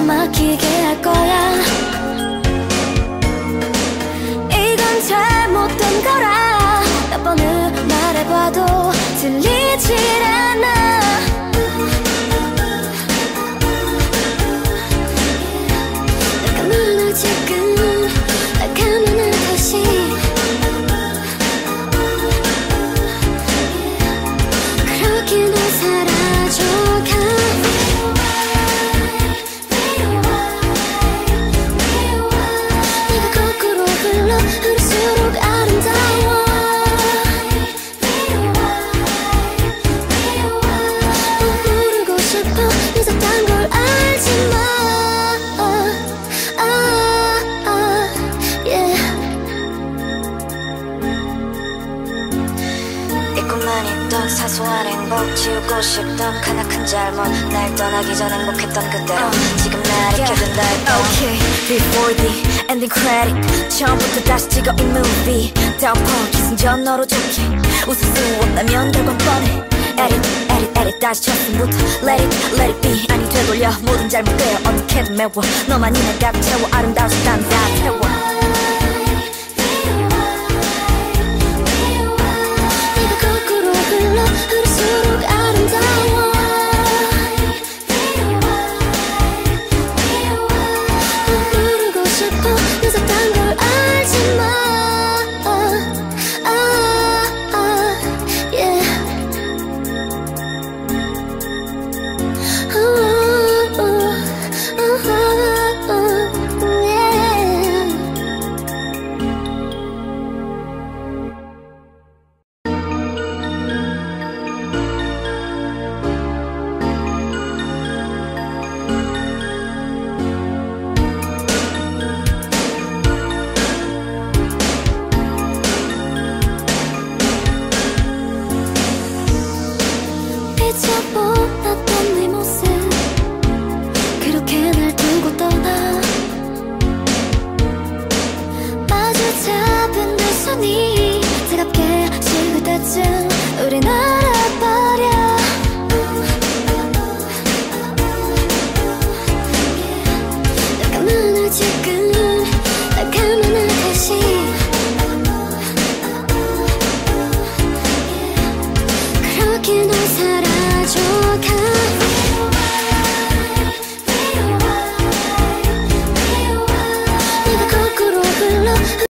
막히게 할 거야. 이건 잘못된 거라 몇 번을 말해봐도 들리질 않아. 내가 너를 지금 나가면은 다시 그렇게 널 사라져가. 내가 거꾸로 흘러 흐를수록 아름다워. 모르고 싶어 늦었단 걸 알지만 잊고만 있던 사소한 행복 지우고 싶던 크나큰 잘못 날 떠나기 전 행복했던 그대로 지금 날 익혀둔다 해도 Okay, before the ending credit 처음부터 다시 찍어 이 movie 덮어 기승전 너로 좋게 웃을 수 없다면 결국 뻔해 Edit, edit, edit 다시 첫승부터 Let it be 아니 되돌려 모든 잘못되어 어떻게든 메워 너만이 날 가득 채워 아름다워서 난 다 태워. 내가 거꾸로 흘러